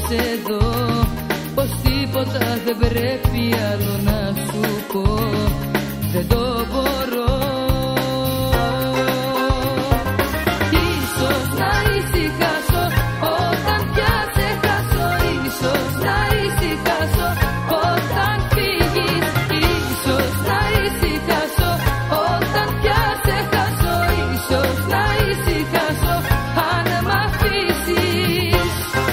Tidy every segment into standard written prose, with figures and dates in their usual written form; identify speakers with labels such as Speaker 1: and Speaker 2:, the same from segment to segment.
Speaker 1: εδώ, πως τίποτα δεν πρέπει άλλο να σου πω. Δεν το μπορώ. Ίσως να ησυχάσω όταν πια σε χάσω. Ίσως να ησυχάσω όταν φύγεις. Ίσως να ησυχάσω όταν πια σε χάσω. Ίσως να ησυχάσω αν μ' αφήσεις.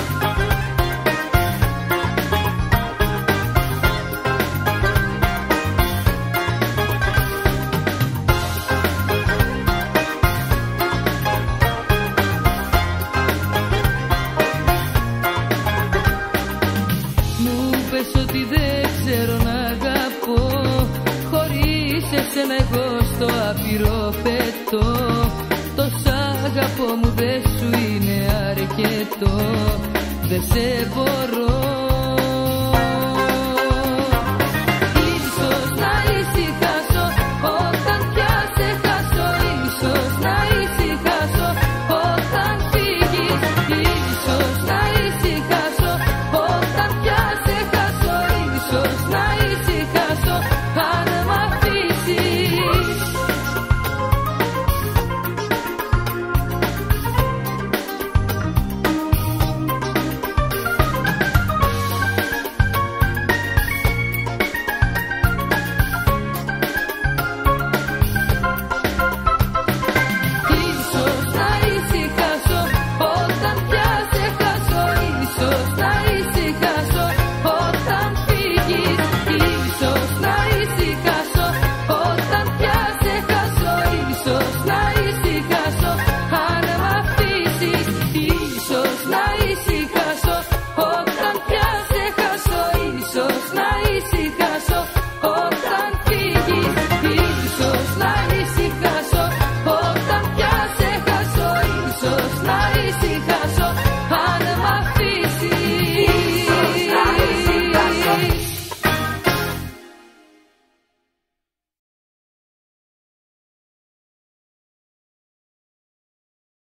Speaker 1: Ότι δεν ξέρω να αγαπώ, χωρίς εσένα εγώ στο άπειρο πετώ. Το σ' αγαπώ μου δεν σου είναι αρκετό, δεν σε μπορώ.